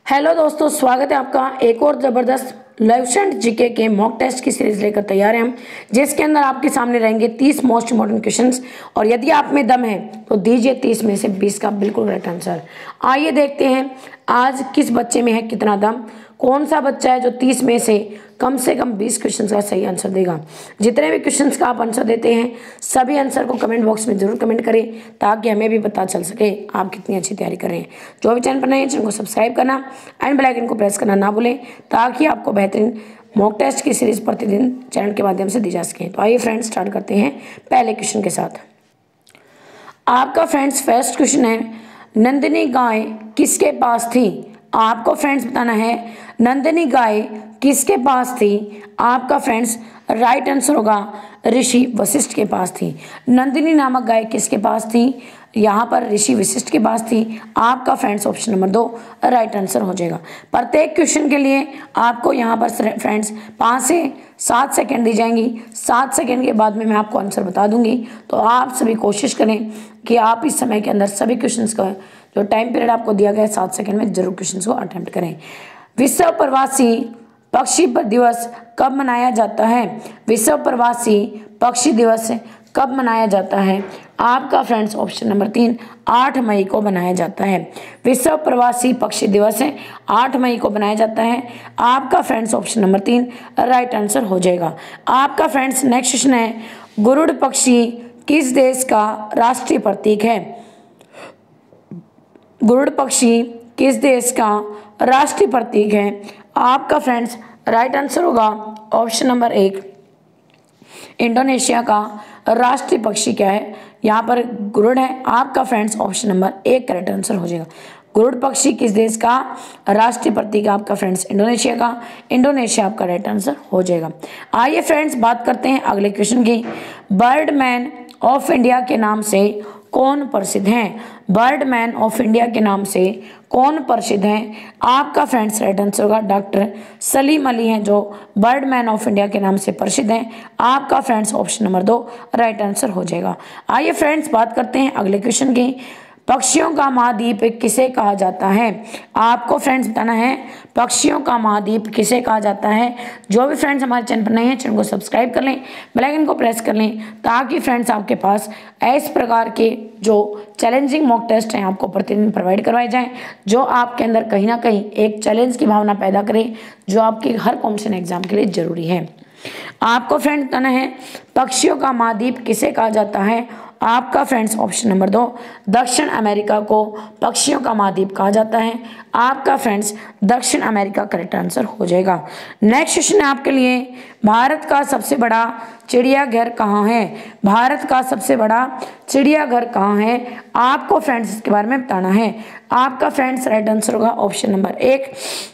Hello दोस्तों, स्वागत है आपका एक और ज़बरदस्त लाइव जीके के मॉक टेस्ट की सीरीज लेकर तैयार हैं हम, जिसके अंदर आपके सामने रहेंगे 30 मोस्ट इंपॉर्टेंट क्वेश्चंस। और यदि आप में दम है तो दीजिए 30 में से 20 का बिल्कुल करेक्ट आंसर। आइए देखते हैं आज किस बच्चे में है कितना दम, कौन सा बच्चा है जो 30 में से कम 20 क्वेश्चंस का सही आंसर देगा। जितने भी क्वेश्चंस का आप आंसर देते हैं सभी आंसर को कमेंट बॉक्स में जरूर कमेंट करें, ताकि हमें भी पता चल सके आप कितनी अच्छी तैयारी कर रहे हैं। जो भी चैनल पर नए हैं चैनल को सब्सक्राइब करना एंड बेल आइकन को प्रेस करना ना भूलें, ताकि आपको बेहतरीन मॉक टेस्ट की सीरीज प्रतिदिन चैनल के माध्यम से दी जा सके। तो आइए फ्रेंड्स स्टार्ट करते हैं पहले क्वेश्चन के साथ। आपका फ्रेंड्स फर्स्ट क्वेश्चन है, नंदिनी गाय किसके पास थी। आपको फ्रेंड्स बताना है नंदिनी गाय किसके पास थी। आपका फ्रेंड्स राइट आंसर होगा ऋषि वशिष्ठ के पास थी। नंदिनी नामक गाय किसके पास थी, यहाँ पर ऋषि वशिष्ठ के पास थी। आपका friends option number 2 right answer हो जाएगा। प्रत्येक क्वेश्चन के लिए आपको यहाँ पर फ्रेंड्स 5 से 7 सेकंड दी जाएंगी। 7 सेकंड के बाद में मैं आपको आंसर बता दूंगी। तो आप सभी कोशिश करें कि आप इस समय के अंदर सभी क्वेश्चंस का जो टाइम पीरियड आपको दिया गया है 7 सेकंड में जरूर क्वेश्चंस को अटेम्प्ट करें। विश्व प्रवासी पक्षी दिवस कब मनाया जाता है। विश्व प्रवासी पक्षी दिवस कब मनाया जाता है। आपका फ्रेंड्स ऑप्शन नंबर 3 8 मई को मनाया जाता है। विश्व प्रवासी पक्षी दिवस 8 मई को मनाया जाता है। आपका friends option number 3 right answer हो जाएगा। आपका फ्रेंड्स नेक्स्ट क्वेश्चन है, गरुड़ पक्षी किस देश का राष्ट्रीय प्रतीक है। गरुड़ पक्षी किस देश का राष्ट्रीय प्रतीक है। आपका फ्रेंड्स राइट आंसर होगा ऑप्शन नंबर 1 इंडोनेशिया का राष्ट्रीय पक्षी क्या है, यहाँ पर गरुड़ है। आपका friends option number 1 correct answer हो जाएगा। गरुड़ पक्षी किस देश का राष्ट्रीय प्रतीक है। आपका फ्रेंड्स इंडोनेशिया का, इंडोनेशिया आपका राइट आंसर हो जाएगा। आइए फ्रेंड्स बात करते हैं अगले क्वेश्चन की। बर्डमैन ऑफ इंडिया के नाम से कौन प्रसिद्ध हैं। बर्डमैन ऑफ इंडिया के नाम से कौन प्रसिद्ध हैं। आपका फ्रेंड्स राइट आंसर होगा डॉक्टर सलीम अली हैं, जो बर्डमैन ऑफ इंडिया के नाम से प्रसिद्ध हैं। आपका friends option number 2 right answer हो जाएगा। आइए फ्रेंड्स बात करते हैं अगले क्वेश्चन की। पक्षियों का महाद्वीप किसे कहा जाता है। आपको फ्रेंड्स बताना है पक्षियों का महाद्वीप किसे कहा जाता है। जो भी फ्रेंड्स हमारे चैनल पर नए हैं चैनल को सब्सक्राइब कर लें, बेल आइकन को प्रेस कर लें, ताकि फ्रेंड्स आपके पास इस प्रकार के जो चैलेंजिंग मॉक टेस्ट हैं आपको प्रतिदिन प्रोवाइड करवाए जाएं, जो आपके अंदर कहीं ना कहीं एक चैलेंज की भावना पैदा करें, जो आपके हर कॉम्पिटिशन एग्जाम के लिए जरूरी है। आपको फ्रेंड्स बताना है पक्षियों का महाद्वीप किसे कहा जाता है। आपका फ्रेंड्स ऑप्शन नंबर 2 दक्षिण अमेरिका को पक्षियों का महाद्वीप कहा जाता है। आपका फ्रेंड्स दक्षिण अमेरिका करेक्ट आंसर हो जाएगा। नेक्स्ट क्वेश्चन है आपके लिए, भारत का सबसे बड़ा चिड़ियाघर कहाँ है। भारत का सबसे बड़ा चिड़ियाघर कहाँ है। आपको फ्रेंड्स इसके बारे में बताना है। आपका फ्रेंड्स राइट आंसर होगा ऑप्शन नंबर 1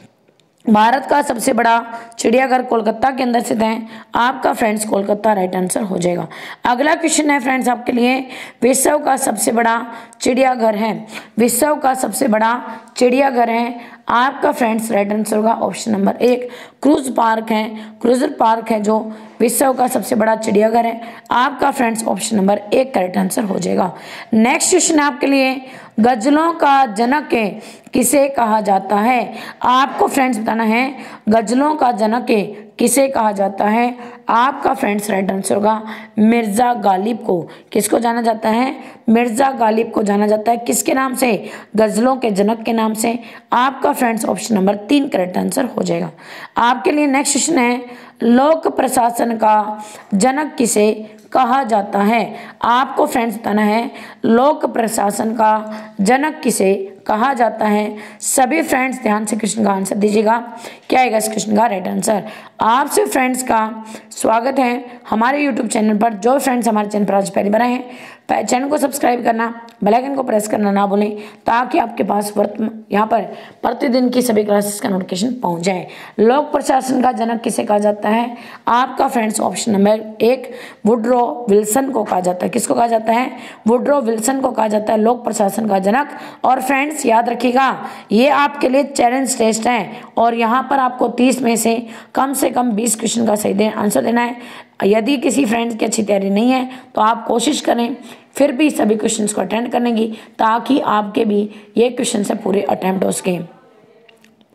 भारत का सबसे बड़ा चिड़ियाघर कोलकाता के अंदर स्थित है। आपका फ्रेंड्स कोलकाता राइट आंसर हो जाएगा। अगला क्वेश्चन है फ्रेंड्स आपके लिए, विश्व का सबसे बड़ा चिड़ियाघर है। विश्व का सबसे बड़ा चिड़ियाघर है। आपका फ्रेंड्स राइट आंसर होगा ऑप्शन नंबर 1 क्रूज पार्क है। क्रूजर पार्क है जो विश्व का सबसे बड़ा चिड़ियाघर है। आपका friends option number 1 correct answer हो जाएगा। नेक्स्ट क्वेश्चन है आपके लिए, गजलों का जनक किसे कहा जाता है। आपको फ्रेंड्स बताना है गजलों का जनक किसे कहा जाता है। आपका फ्रेंड्स राइट आंसर होगा मिर्जा गालिब को। किसको जाना जाता है, मिर्जा गालिब को जाना जाता है। किसके नाम से, गजलों के जनक के नाम से। आपका friends option number 3 correct answer हो जाएगा। आपके लिए नेक्स्ट क्वेश्चन है, लोक प्रशासन का जनक किसे कहा जाता है। आपको फ्रेंड्स बताना है लोक प्रशासन का जनक किसे कहा जाता है। सभी फ्रेंड्स ध्यान से क्वेश्चन का आंसर दीजिएगा, क्या आएगा इस क्वेश्चन का राइट आंसर। आपसे फ्रेंड्स का स्वागत है हमारे यूट्यूब चैनल पर। जो फ्रेंड्स हमारे चैनल पर आज पहली बार आए हैं चैनल को सब्सक्राइब करना, बेल आइकन को प्रेस करना ना भूलें, ताकि आपके पास यहाँ पर प्रतिदिन की सभी क्लासेस का नोटिफिकेशन पहुँच जाए। लोक प्रशासन का जनक किसे कहा जाता है। आपका friends option number 1 Woodrow Wilson को कहा जाता है। किसको कहा जाता है, वुड्रो विल्सन को कहा जाता है लोक प्रशासन का जनक। और फ्रेंड्स याद रखिएगा ये आपके लिए चैलेंज टेस्ट है, और यहाँ पर आपको 30 में से कम 20 क्वेश्चन का सही आंसर देना है। यदि किसी फ्रेंड्स की अच्छी तैयारी नहीं है तो आप कोशिश करें फिर भी सभी क्वेश्चंस को अटेंड करने की, ताकि आपके भी ये क्वेश्चन से पूरे अटेम्प्ट हो सके।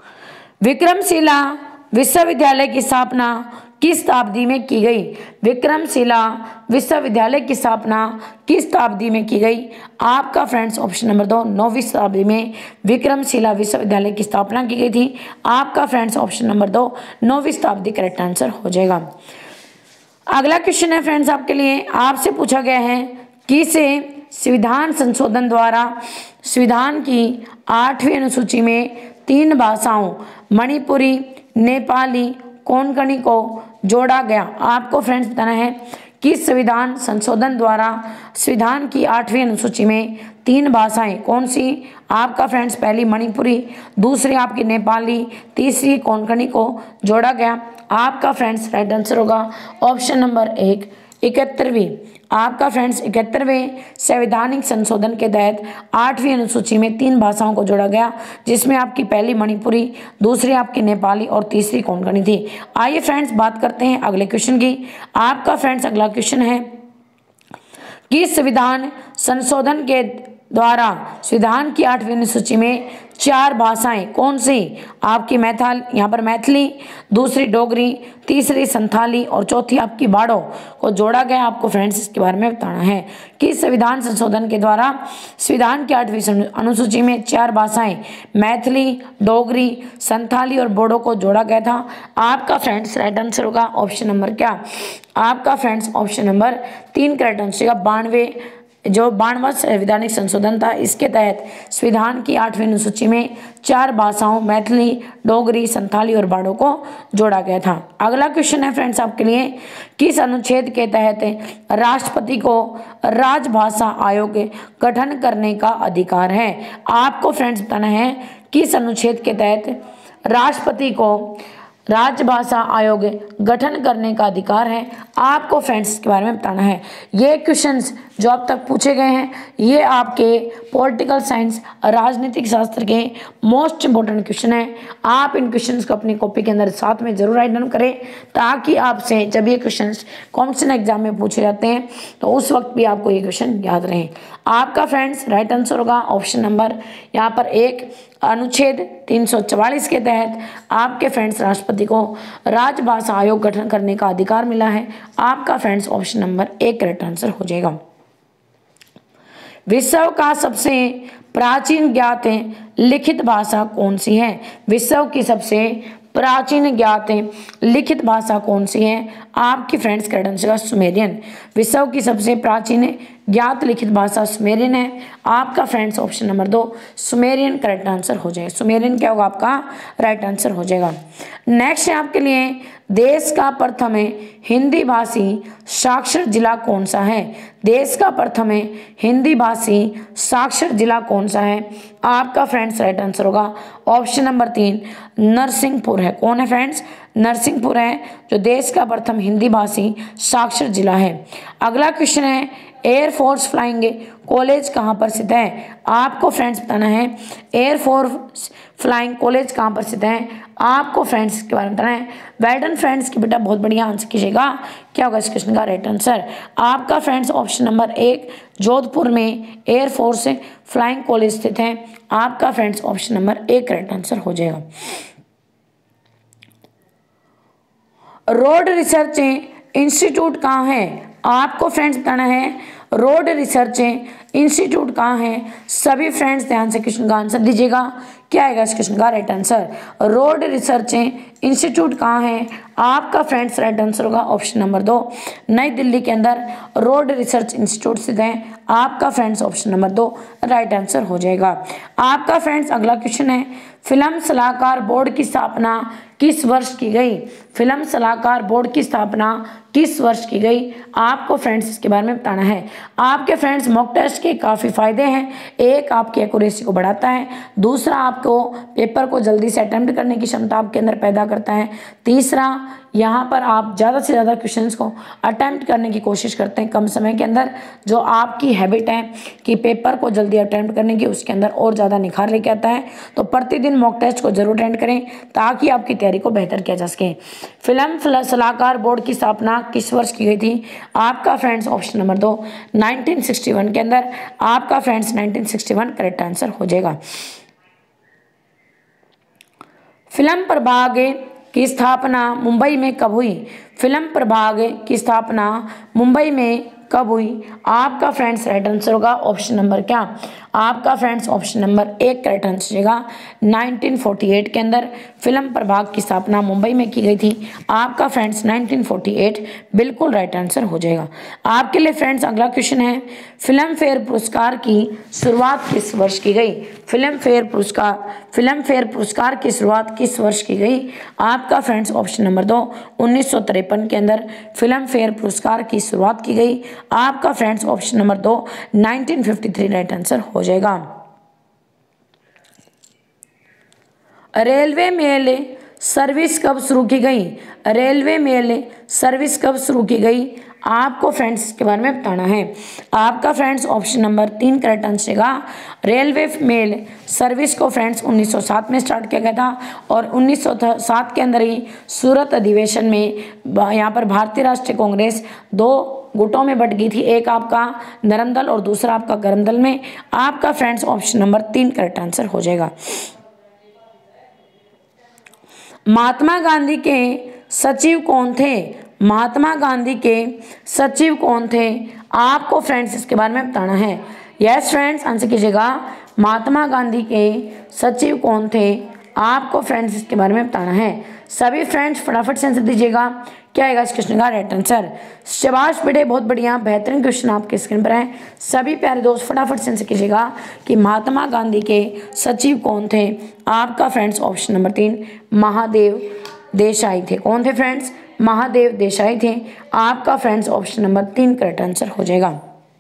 विक्रमशिला विश्वविद्यालय की स्थापना किस शताब्दी में की गई? विक्रमशिला विश्वविद्यालय की स्थापना किस शताब्दी में की गई? आपका फ्रेंड्स ऑप्शन नंबर 2 9वीं शताब्दी में विक्रमशिला विश्वविद्यालय की स्थापना की गई थी। आपका फ्रेंड्स ऑप्शन नंबर 2 9वीं शताब्दी करेक्ट आंसर हो जाएगा। अगला क्वेश्चन है फ्रेंड्स आपके लिए, आपसे पूछा गया है कि से संविधान संशोधन द्वारा संविधान की 8वीं अनुसूची में 3 भाषाओं मणिपुरी, नेपाली, कोंकणी को जोड़ा गया। आपको फ्रेंड्स बताना है कि संविधान संशोधन द्वारा संविधान की 8वीं अनुसूची में 3 भाषाएं कौन सी? आपका फ्रेंड्स पहली मणिपुरी, दूसरी आपकी नेपाली, तीसरी कोंकणी को जोड़ा गया। आपका फ्रेंड्स राइट आंसर होगा ऑप्शन नंबर 1 71वीं। आपका फ्रेंड्स 71वें संवैधानिक संशोधन के तहत 8वीं अनुसूची में 3 भाषाओं को जोड़ा गया, जिसमें आपकी पहली मणिपुरी, दूसरी आपकी नेपाली और तीसरी कोंकणी थी। आइए फ्रेंड्स बात करते हैं अगले क्वेश्चन की। आपका फ्रेंड्स अगला क्वेश्चन है कि संविधान संशोधन के द्वारा संविधान की 8वीं अनुसूची में 4 भाषाएं कौन सी? आपकी मैथिली, दूसरी डोगरी, तीसरी संथाली और चौथी आपकी बाड़ो को जोड़ा गया। आपको फ्रेंड्स इसके बारे में बताना है कि संविधान संशोधन के द्वारा संविधान की 8वीं अनुसूची में 4 भाषाएं मैथिली, डोगरी, संथाली और बोडो को जोड़ा गया था। आपका फ्रेंड्स राइट आंसर होगा ऑप्शन नंबर क्या? आपका friends option number 3 correct answer होगा। 92वां संवैधानिक संशोधन था, इसके तहत संविधान की 8वीं अनुसूची में 4 भाषाओं मैथिली, डोगरी, संथाली और बाड़ो को जोड़ा गया था। अगला क्वेश्चन है फ्रेंड्स आपके लिए, किस अनुच्छेद के तहत राष्ट्रपति को राजभाषा आयोग गठन करने का अधिकार है? आपको फ्रेंड्स बताना है किस अनुच्छेद के तहत राष्ट्रपति को राजभाषा आयोग गठन करने का अधिकार है। आपको फ्रेंड्स के बारे में बताना है। ये क्वेश्चंस जो अब तक पूछे गए हैं ये आपके पॉलिटिकल साइंस राजनीतिक शास्त्र के मोस्ट इंपॉर्टेंट क्वेश्चन हैं। आप इन क्वेश्चंस को अपनी कॉपी के अंदर साथ में जरूर राइट डाउन करें, ताकि आपसे जब ये क्वेश्चंस कॉम्पिटिशन एग्जाम में पूछे जाते हैं तो उस वक्त भी आपको ये क्वेश्चन याद रहें। आपका फ्रेंड्स राइट आंसर होगा ऑप्शन नंबर यहाँ पर 1 अनुच्छेद 344 के तहत आपके फ्रेंड्स राष्ट्रपति को राजभाषा आयोग गठन करने का अधिकार मिला है। आपका friends option number 1 correct answer हो जाएगा। विश्व का सबसे प्राचीन ज्ञात लिखित भाषा कौन सी है? विश्व की सबसे प्राचीन ज्ञात लिखित भाषा कौन सी है? आपकी फ्रेंड्स करेक्ट आंसर सुमेरियन। विश्व की सबसे प्राचीन ज्ञात लिखित भाषा सुमेरियन है। आपका friends option number 2 Sumerian correct answer हो जाएगा। सुमेरियन क्या होगा? आपका राइट आंसर हो जाएगा। नेक्स्ट है आपके लिए, देश का प्रथम हिंदी भाषी साक्षर जिला कौन सा है? देश का प्रथम हिंदी भाषी साक्षर जिला कौन सा है? आपका फ्रेंड्स राइट आंसर होगा ऑप्शन नंबर 3 नरसिंहपुर है। कौन है फ्रेंड्स? नरसिंहपुर है जो देश का प्रथम हिंदी भाषी साक्षर जिला है। अगला क्वेश्चन है, एयरफोर्स फ्लाइंग कॉलेज कहाँ पर स्थित है? आपको फ्रेंड्स बताना है एयरफोर्स फ्लाइंग कॉलेज कहाँ पर स्थित है। आपको फ्रेंड्स के बारे में बताना है। वेल फ्रेंड्स की बेटा बहुत बढ़िया आंसर कीजिएगा। क्या होगा इस क्वेश्चन का राइट आंसर? आपका फ्रेंड्स ऑप्शन नंबर 1 जोधपुर में एयरफोर्स फ्लाइंग कॉलेज स्थित है। आपका friends option number 1 correct answer हो जाएगा। रोड रिसर्च इंस्टीट्यूट कहाँ है? आपको फ्रेंड्स बताना है रोड रिसर्च इंस्टीट्यूट कहाँ है। सभी फ्रेंड्स ध्यान से क्वेश्चन का आंसर दीजिएगा। क्या आएगा इस क्वेश्चन का right answer? Road research institute कहाँ है? आपका फ्रेंड्स राइट आंसर होगा ऑप्शन नंबर 2 नई दिल्ली के अंदर रोड रिसर्च इंस्टीट्यूट स्थित है। आपका friends option number 2 right answer हो जाएगा। आपका फ्रेंड्स अगला क्वेश्चन है, फिल्म सलाहकार बोर्ड की स्थापना किस वर्ष की गई? फिल्म सलाहकार बोर्ड की स्थापना किस वर्ष की गई? आपको फ्रेंड्स इसके बारे में बताना है। आपके फ्रेंड्स मॉक टेस्ट के काफ़ी फायदे हैं। एक, आपकी एक्यूरेसी को बढ़ाता है। दूसरा, आपको पेपर को जल्दी से अटेम्प्ट करने की क्षमता आपके अंदर पैदा करता है। तीसरा, यहाँ पर आप ज़्यादा से ज़्यादा क्वेश्चंस को अटेम्प्ट करने की कोशिश करते हैं कम समय के अंदर। जो आपकी हैबिट है कि पेपर को जल्दी अटेम्प्ट करने की, उसके अंदर और ज़्यादा निखार लेके आता है। तो प्रतिदिन मॉक टेस्ट को जरूर अटेंड करें ताकि आपकी तैयारी को बेहतर किया जा सके। फिल्म सलाहकार बोर्ड की स्थापना किस वर्ष की गई थी? आपका फ्रेंड्स ऑप्शन नंबर 2 1961 के अंदर। आपका फ्रेंड्स 1961 करेक्ट आंसर हो जाएगा। फिल्म प्रभाग की स्थापना मुंबई में कब हुई? फिल्म प्रभाग की स्थापना मुंबई में कब हुई? आपका फ्रेंड्स राइट आंसर होगा ऑप्शन नंबर क्या? आपका friends option number 1 correct answer होगा। 1948 के अंदर फिल्म प्रभाग की स्थापना मुंबई में की गई थी। आपका फ्रेंड्स 1948 बिल्कुल राइट आंसर हो जाएगा। आपके लिए फ्रेंड्स अगला क्वेश्चन है, फिल्म फेयर पुरस्कार की शुरुआत किस वर्ष की गई? फिल्म फेयर पुरस्कार की शुरुआत किस वर्ष की गई? आपका फ्रेंड्स ऑप्शन नंबर 2 1953 के अंदर फिल्म फेयर पुरस्कार की शुरुआत की गई। आपका friends option number 2 1953 right answer हो जाएगा। रेलवे मेल सर्विस कब शुरू की गई? रेलवे मेल सर्विस कब शुरू की गई? आपको फ्रेंड्स इसके बारे में बताना है। आपका friends option number 3 correct answer होगा। रेलवे मेल सर्विस को फ्रेंड्स 1907 में स्टार्ट किया गया था और 1907 के अंदर ही सूरत अधिवेशन में यहाँ पर भारतीय राष्ट्रीय कांग्रेस 2 गुटों में बट गई थी, एक आपका नरम दल और दूसरा आपका गरम दल में। आपका friends option number 3 correct answer हो जाएगा। महात्मा गांधी के सचिव कौन थे? महात्मा गांधी के सचिव कौन थे? आपको फ्रेंड्स इसके बारे में बताना है। यस फ्रेंड्स आंसर कीजिएगा। महात्मा गांधी के सचिव कौन थे? आपको फ्रेंड्स इसके बारे में बताना है। सभी फ्रेंड्स फटाफट से आंसर दीजिएगा। क्या आएगा इस क्वेश्चन का राइट आंसर? शाबाश बेटे, बहुत बढ़िया, बेहतरीन क्वेश्चन आपके स्क्रीन पर है। सभी प्यारे दोस्त फटाफट से आंसर कीजिएगा कि महात्मा गांधी के सचिव कौन थे? आपका friends option number 3 Mahadev Desai थे। कौन थे फ्रेंड्स? महादेव देसाई थे। आपका friends option number 3 correct answer हो जाएगा।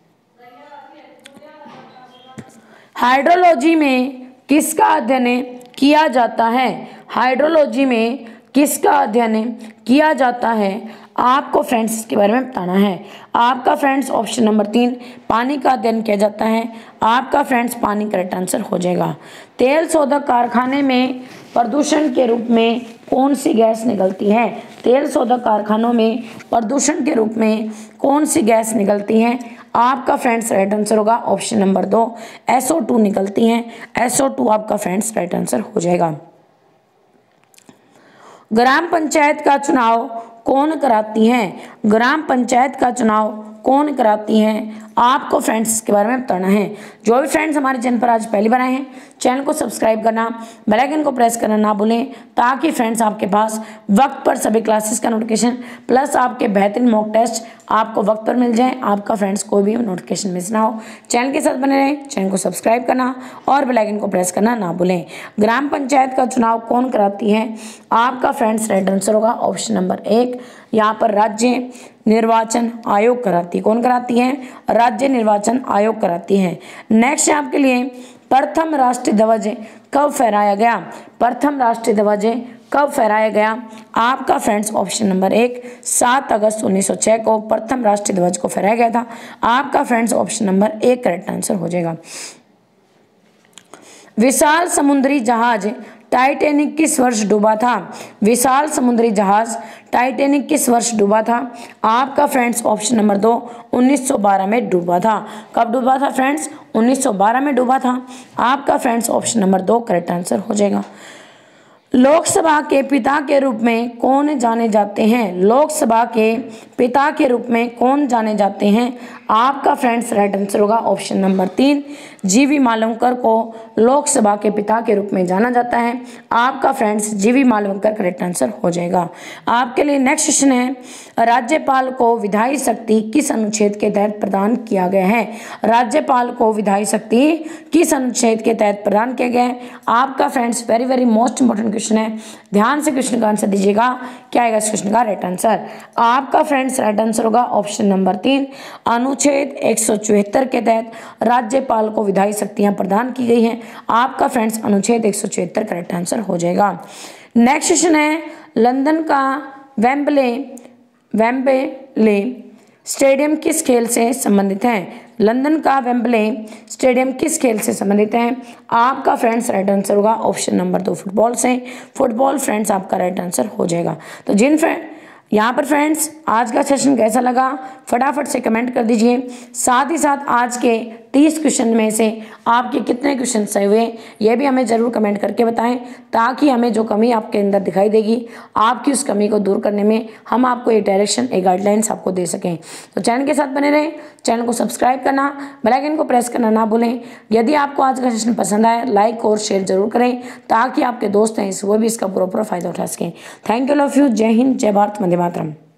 हाइड्रोलॉजी में किसका अध्ययन किया जाता है? हाइड्रोलॉजी में किसका अध्ययन किया जाता है? आपको फ्रेंड्स इसके बारे में बताना है। आपका फ्रेंड्स ऑप्शन नंबर 3 पानी का अध्ययन किया जाता है। आपका फ्रेंड्स पानी करेक्ट आंसर हो जाएगा। तेल शोधक कारखाने में प्रदूषण के रूप में कौन सी गैस निकलती है? तेल शोधक कारखानों में प्रदूषण के रूप में कौन सी गैस निकलती है? आपका फ्रेंड्स राइट आंसर होगा ऑप्शन नंबर 2 SO2 निकलती हैं। SO2 आपका फ्रेंड्स राइट आंसर हो जाएगा। ग्राम पंचायत का चुनाव कौन कराती है? ग्राम पंचायत का चुनाव कौन कराती है? आपको फ्रेंड्स इसके बारे में बताना है। जो भी फ्रेंड्स हमारे चैनल पर आज पहली बार आए हैं, चैनल को सब्सक्राइब करना, बेल आइकन को प्रेस करना ना भूलें, ताकि फ्रेंड्स आपके पास वक्त पर सभी क्लासेस का नोटिफिकेशन प्लस आपके बेहतरीन मॉक टेस्ट आपको वक्त पर मिल जाए। आपका फ्रेंड्स कोई भी नोटिफिकेशन मिस ना हो। चैनल के साथ बने रहें, चैनल को सब्सक्राइब करना और बेल आइकन को प्रेस करना ना भूलें। ग्राम पंचायत का चुनाव कौन कराती है? आपका फ्रेंड्स राइट आंसर होगा ऑप्शन नंबर 1 यहाँ पर राज्य निर्वाचन आयोग कराती है। कौन कराती है? राज्य निर्वाचन आयोग कराती है। नेक्स्ट आपके लिए प्रथम राष्ट्रीय ध्वज कब फहराया गया? प्रथम राष्ट्रीय ध्वज कब फहराया गया? आपका फ्रेंड्स ऑप्शन नंबर 1 7 अगस्त 1906 को प्रथम राष्ट्रीय ध्वज को फहराया गया था। आपका friends option number 1 correct answer हो जाएगा। विशाल समुद्री जहाज टाइटैनिक किस वर्ष डूबा था? विशाल समुद्री जहाज टाइटैनिक किस वर्ष डूबा था? आपका फ्रेंड्स ऑप्शन नंबर 2 1912 में डूबा था। कब डूबा था फ्रेंड्स? 1912 में डूबा था। आपका friends option number 2 correct answer हो जाएगा। लोकसभा के पिता के रूप में कौन जाने जाते हैं? लोकसभा के पिता के रूप में कौन जाने जाते हैं? आपका फ्रेंड्स राइट आंसर होगा ऑप्शन नंबर 3 जीवी मालवंकर को लोकसभा के पिता के रूप में जाना जाता है। आपका फ्रेंड्स जीवी मालवंकर करेक्ट आंसर हो जाएगा। आपके लिए नेक्स्ट क्वेश्चन है, राज्यपाल को विधायी शक्ति किस अनुच्छेद के तहत प्रदान किया गया है? राज्यपाल को विधायी शक्ति किस अनुच्छेद के तहत प्रदान किया गया है? आपका friends very very most important question है, ध्यान से क्वेश्चन का आंसर दीजिएगा। क्या आएगा इस क्वेश्चन का राइट आंसर? आपका फ्रेंड्स राइट आंसर होगा ऑप्शन नंबर 3 अनुच्छेद 174 के तहत राज्यपाल को विधायी शक्तियां प्रदान की गई हैं। आपका फ्रेंड्स अनुच्छेद 174 करेक्ट आंसर हो जाएगा। नेक्स्ट क्वेश्चन है, लंदन का वेम्बले स्टेडियम किस खेल से संबंधित है? लंदन का वेम्बले स्टेडियम किस खेल से संबंधित है? आपका फ्रेंड्स राइट आंसर होगा ऑप्शन नंबर 2 फुटबॉल से। फुटबॉल फ्रेंड्स आपका राइट आंसर हो जाएगा। तो जिन यहाँ पर फ्रेंड्स आज का सेशन कैसा लगा फटाफट से कमेंट कर दीजिए। साथ ही साथ आज के 30 क्वेश्चन में से आपके कितने क्वेश्चन सही हुए ये भी हमें ज़रूर कमेंट करके बताएं, ताकि हमें जो कमी आपके अंदर दिखाई देगी आपकी उस कमी को दूर करने में हम आपको एक डायरेक्शन, एक गाइडलाइंस आपको दे सकें। तो चैनल के साथ बने रहें, चैनल को सब्सक्राइब करना, बेल आइकन को प्रेस करना ना भूलें। यदि आपको आज का सेशन पसंद आए लाइक और शेयर जरूर करें, ताकि आपके दोस्त हैं वो भी इसका पूरा फ़ायदा उठा सकें। थैंक यू, लव यू, जय हिंद, जय भारत, वंदे मातरम।